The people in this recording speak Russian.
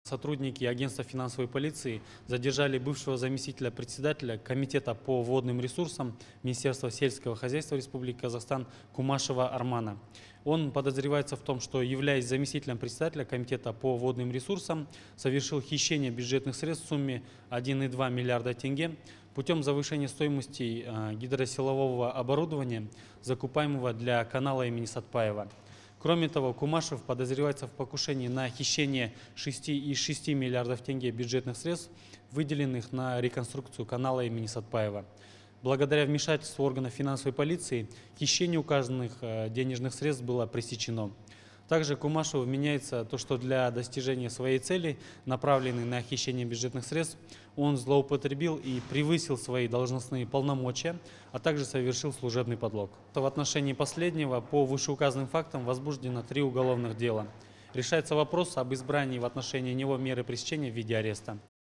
Сотрудники агентства финансовой полиции задержали бывшего заместителя председателя Комитета по водным ресурсам Министерства сельского хозяйства Республики Казахстан Кумашева Армана. Он подозревается в том, что, являясь заместителем председателя Комитета по водным ресурсам, совершил хищение бюджетных средств в сумме 1,2 миллиарда тенге путем завышения стоимости гидросилового оборудования, закупаемого для канала имени Сатпаева. Кроме того, Кумашев подозревается в покушении на хищение 6,6 миллиардов тенге бюджетных средств, выделенных на реконструкцию канала имени Сатпаева. Благодаря вмешательству органов финансовой полиции хищение указанных денежных средств было пресечено. Также Кумашеву вменяется то, что для достижения своей цели, направленной на хищение бюджетных средств, он злоупотребил и превысил свои должностные полномочия, а также совершил служебный подлог. В отношении последнего по вышеуказанным фактам возбуждено 3 уголовных дела. Решается вопрос об избрании в отношении него меры пресечения в виде ареста.